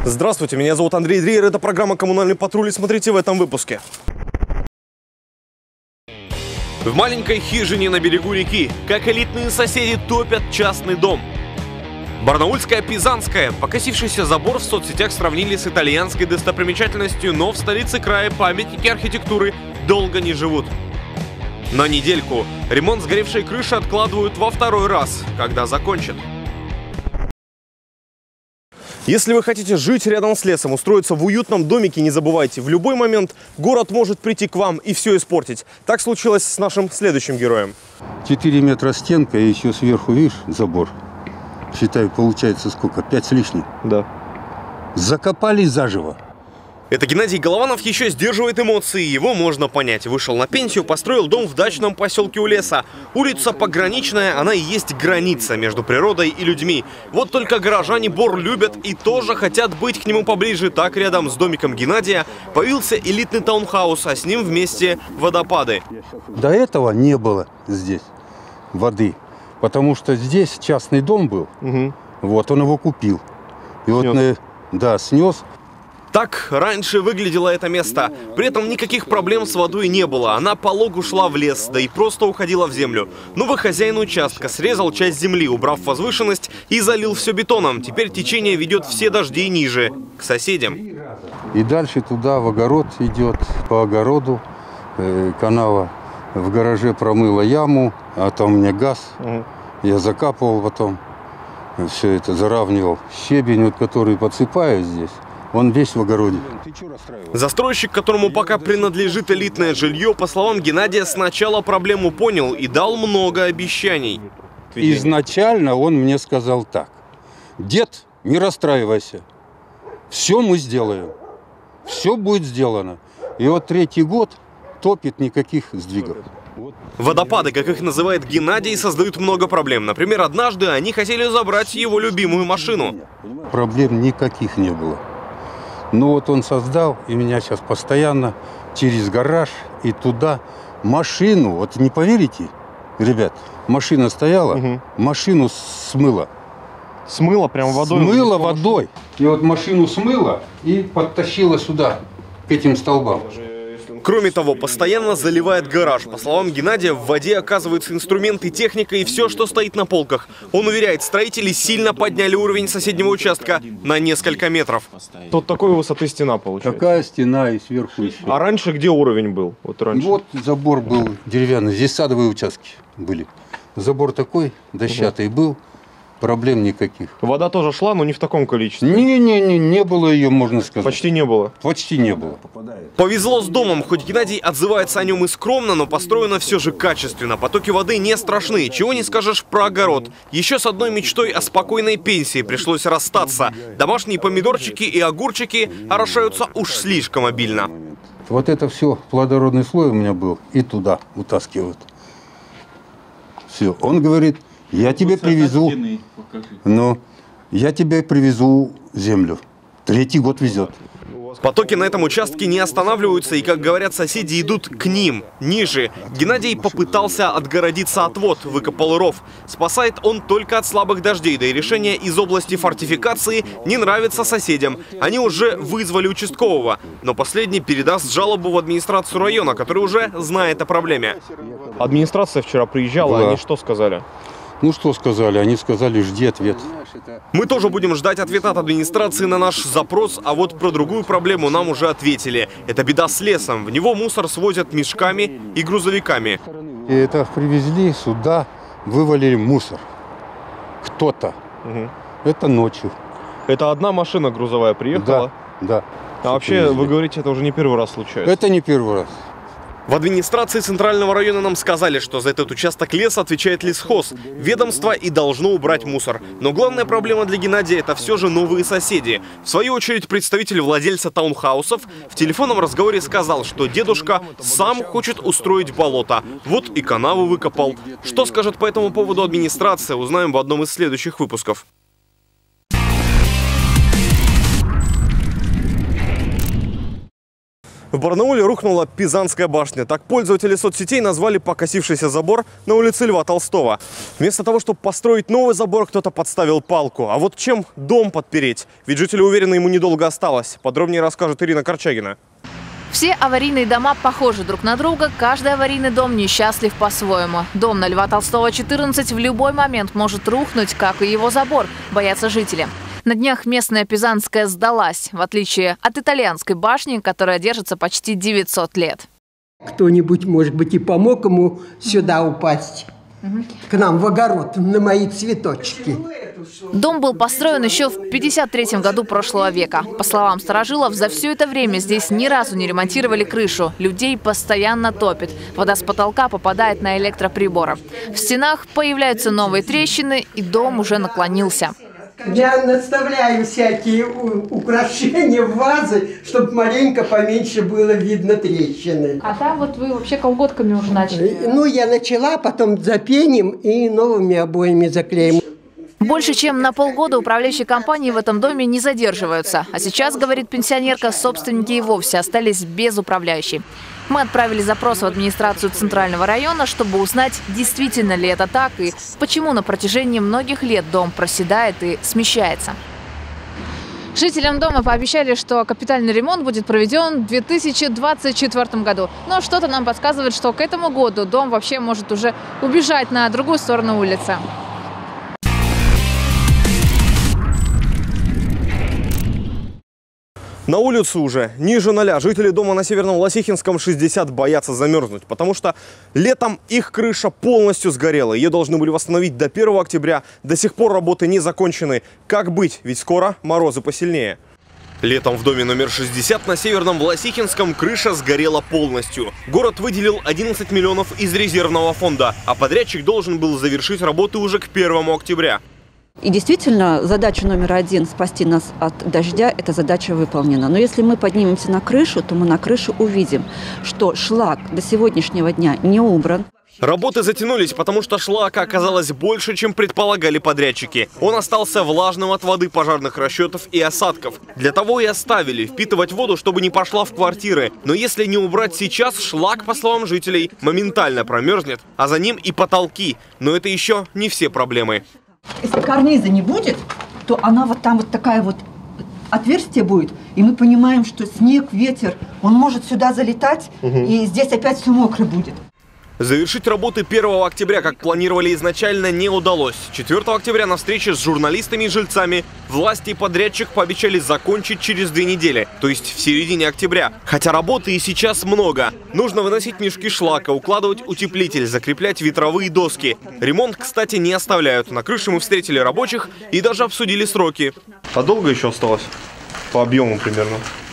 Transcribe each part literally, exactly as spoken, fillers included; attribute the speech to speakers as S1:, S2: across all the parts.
S1: Здравствуйте, меня зовут Андрей Дриер, это программа «Коммунальный патруль», и смотрите в этом выпуске. В маленькой хижине на берегу реки, как элитные соседи топят частный дом. Барнаульская Пизанская, покосившийся забор в соцсетях сравнили с итальянской достопримечательностью, но в столице края памятники архитектуры долго не живут. На недельку ремонт сгоревшей крыши откладывают во второй раз, когда закончат. Если вы хотите жить рядом с лесом, устроиться в уютном домике, не забывайте, в любой момент город может прийти к вам и все испортить. Так случилось с нашим следующим героем.
S2: четыре метра стенка и еще сверху, видишь, забор. Считай, получается сколько? пять с лишним?
S1: Да.
S2: Закопали заживо.
S1: Это Геннадий Голованов еще сдерживает эмоции, его можно понять. Вышел на пенсию, построил дом в дачном поселке у леса. Улица пограничная, она и есть граница между природой и людьми. Вот только горожане бор любят и тоже хотят быть к нему поближе. Так рядом с домиком Геннадия появился элитный таунхаус, а с ним вместе водопады.
S2: До этого не было здесь воды, потому что здесь частный дом был. Угу. Вот он его купил. И снес. Вот, да, снес.
S1: Так раньше выглядело это место. При этом никаких проблем с водой не было. Она пологу шла в лес, да и просто уходила в землю. Новый хозяин участка срезал часть земли, убрав возвышенность, и залил все бетоном. Теперь течение ведет все дожди ниже, к соседям.
S2: И дальше туда в огород идет, по огороду, э, канава. В гараже промыла яму, а там у меня газ. Угу. Я закапывал потом, все это заравнивал. Щебень, вот, который подсыпаю здесь, он весь в огороде.
S1: Застройщик, которому пока принадлежит элитное жилье, по словам Геннадия, сначала проблему понял и дал много обещаний.
S2: Изначально он мне сказал так: дед, не расстраивайся, все мы сделаем, все будет сделано. И вот третий год топит, никаких сдвигов.
S1: Водопады, как их называет Геннадий, создают много проблем. Например, однажды они хотели забрать его любимую машину.
S2: Проблем никаких не было. Ну вот он создал, и меня сейчас постоянно через гараж и туда машину, вот не поверите, ребят, машина стояла, угу. Машину смыло.
S1: Смыло прям водой?
S2: Смыло водой. И вот машину смыло и подтащило сюда, к этим столбам.
S1: Кроме того, постоянно заливает гараж. По словам Геннадия, в воде оказываются инструменты, техника и все, что стоит на полках. Он уверяет, строители сильно подняли уровень соседнего участка на несколько метров. Тут такой высоты стена получается.
S2: Такая стена и сверху еще.
S1: А раньше где уровень был? Вот раньше.
S2: Вот забор был деревянный. Здесь садовые участки были. Забор такой, дощатый угу. был. Проблем никаких.
S1: Вода тоже шла, но не в таком количестве.
S2: Не-не-не, не было ее, можно сказать.
S1: Почти не было.
S2: Почти не было.
S1: Повезло с домом, хоть Геннадий отзывается о нем и скромно, но построено все же качественно. Потоки воды не страшны, чего не скажешь про огород. Еще с одной мечтой о спокойной пенсии пришлось расстаться. Домашние помидорчики и огурчики орошаются уж слишком обильно.
S2: Вот это все, плодородный слой у меня был, и туда утаскивают. Все, он говорит: я тебе привезу, но я тебе привезу землю. Третий год везет.
S1: Потоки на этом участке не останавливаются, и, как говорят соседи, идут к ним, ниже. Геннадий попытался отгородиться от вод, выкопал ров. Спасает он только от слабых дождей, да и решение из области фортификации не нравится соседям. Они уже вызвали участкового, но последний передаст жалобу в администрацию района, который уже знает о проблеме. Администрация вчера приезжала, да. Они что сказали?
S2: Ну что сказали? Они сказали: жди ответ.
S1: Мы тоже будем ждать ответа от администрации на наш запрос, а вот про другую проблему нам уже ответили. Это беда с лесом. В него мусор свозят мешками и грузовиками.
S2: И это привезли сюда, вывалили мусор. Кто-то. Угу. Это ночью.
S1: Это одна машина грузовая приехала?
S2: Да, да.
S1: А вообще, привезли. Вы говорите, это уже не первый раз случается?
S2: Это не первый раз.
S1: В администрации Центрального района нам сказали, что за этот участок леса отвечает лесхоз. Ведомство и должно убрать мусор. Но главная проблема для Геннадия – это все же новые соседи. В свою очередь, представитель владельца таунхаусов в телефонном разговоре сказал, что дедушка сам хочет устроить болото. Вот и канаву выкопал. Что скажет по этому поводу администрация, узнаем в одном из следующих выпусков. В Барнауле рухнула Пизанская башня. Так пользователи соцсетей назвали покосившийся забор на улице Льва Толстого. Вместо того, чтобы построить новый забор, кто-то подставил палку. А вот чем дом подпереть? Ведь жители уверены, ему недолго осталось. Подробнее расскажет Ирина Корчагина.
S3: Все аварийные дома похожи друг на друга, каждый аварийный дом несчастлив по-своему. Дом на Льва Толстого, четырнадцать в любой момент может рухнуть, как и его забор, боятся жители. На днях местная Пизанская сдалась, в отличие от итальянской башни, которая держится почти девятьсот лет.
S4: Кто-нибудь, может быть, и помог ему сюда упасть, к нам в огород, на мои цветочки.
S3: Дом был построен еще в пятьдесят третьем году прошлого века. По словам старожилов, за все это время здесь ни разу не ремонтировали крышу. Людей постоянно топит. Вода с потолка попадает на электроприборы. В стенах появляются новые трещины, и дом уже наклонился.
S4: Я наставляю всякие украшения в вазы, чтобы маленько поменьше было видно трещины.
S3: А там вот вы вообще колготками уже начали?
S4: Ну, я начала, потом запеним и новыми обоями заклеим.
S3: Больше чем на полгода управляющие компании в этом доме не задерживаются. А сейчас, говорит пенсионерка, собственники и вовсе остались без управляющей. Мы отправили запрос в администрацию Центрального района, чтобы узнать, действительно ли это так и почему на протяжении многих лет дом проседает и смещается. Жителям дома пообещали, что капитальный ремонт будет проведен в две тысячи двадцать четвёртом году. Но что-то нам подсказывает, что к этому году дом вообще может уже убежать на другую сторону улицы.
S1: На улицу уже ниже ноля. Жители дома на Северном Лосихинском шестьдесят боятся замерзнуть, потому что летом их крыша полностью сгорела. Ее должны были восстановить до первого октября. До сих пор работы не закончены. Как быть? Ведь скоро морозы посильнее. Летом в доме номер шестьдесят на Северном Власихинском крыша сгорела полностью. Город выделил одиннадцать миллионов из резервного фонда, а подрядчик должен был завершить работы уже к первому октября.
S5: И действительно, задача номер один – спасти нас от дождя – эта задача выполнена. Но если мы поднимемся на крышу, то мы на крыше увидим, что шлак до сегодняшнего дня не убран.
S1: Работы затянулись, потому что шлака оказалось больше, чем предполагали подрядчики. Он остался влажным от воды пожарных расчетов и осадков. Для того и оставили впитывать воду, чтобы не пошла в квартиры. Но если не убрать сейчас, шлак, по словам жителей, моментально промерзнет, а за ним и потолки. Но это еще не все проблемы.
S5: Если карниза не будет, то она вот там вот такая вот отверстие будет, и мы понимаем, что снег, ветер, он может сюда залетать, угу. И здесь опять все мокро будет.
S1: Завершить работы первого октября, как планировали изначально, не удалось. четвёртого октября на встрече с журналистами и жильцами власти и подрядчик пообещали закончить через две недели, то есть в середине октября. Хотя работы и сейчас много. Нужно выносить мешки шлака, укладывать утеплитель, закреплять ветровые доски. Ремонт, кстати, не оставляют. На крыше мы встретили рабочих и даже обсудили сроки. А долго еще осталось? По объему примерно?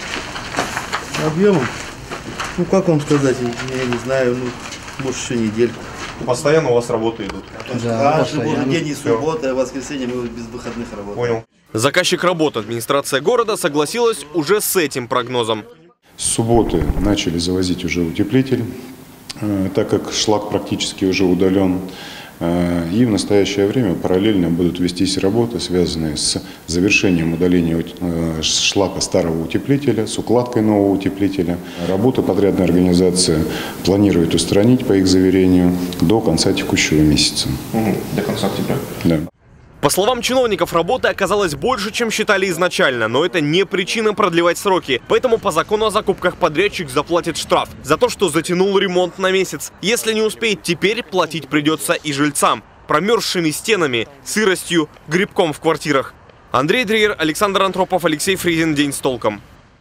S6: По объему? Ну, как вам сказать, я не знаю, ну... Может, еще недельку.
S1: Постоянно у вас работы идут?
S6: Да, каждый день и суббота, и воскресенье мы без выходных работаем.
S1: Понял. Заказчик работ, администрация города, согласилась уже с этим прогнозом.
S7: С субботы начали завозить уже утеплитель, так как шлак практически уже удален. И в настоящее время параллельно будут вестись работы, связанные с завершением удаления шлака старого утеплителя, с укладкой нового утеплителя. Работы подрядная организация планирует устранить, по их заверению, до конца текущего месяца.
S1: Угу, до конца октября?
S7: Да.
S1: По словам чиновников, работы оказалось больше, чем считали изначально, но это не причина продлевать сроки. Поэтому по закону о закупках подрядчик заплатит штраф за то, что затянул ремонт на месяц. Если не успеет теперь, платить придется и жильцам. Промерзшими стенами, сыростью, грибком в квартирах. Андрей Дриер, Александр Антропов, Алексей Фризин. День с толком.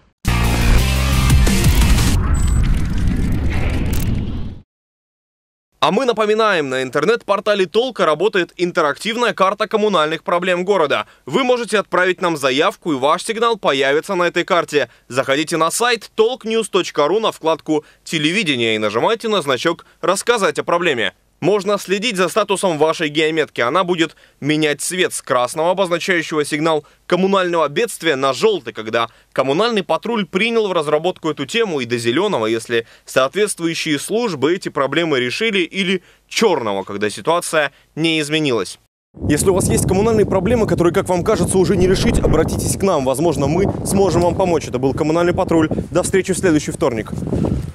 S1: А мы напоминаем, на интернет-портале Толка работает интерактивная карта коммунальных проблем города. Вы можете отправить нам заявку, и ваш сигнал появится на этой карте. Заходите на сайт толк ньюс точка ру на вкладку «Телевидение» и нажимайте на значок «Рассказать о проблеме». Можно следить за статусом вашей геометки. Она будет менять цвет с красного, обозначающего сигнал коммунального бедствия, на желтый, когда коммунальный патруль принял в разработку эту тему, и до зеленого, если соответствующие службы эти проблемы решили, или черного, когда ситуация не изменилась. Если у вас есть коммунальные проблемы, которые, как вам кажется, уже не решить, обратитесь к нам. Возможно, мы сможем вам помочь. Это был «Коммунальный патруль». До встречи в следующий вторник.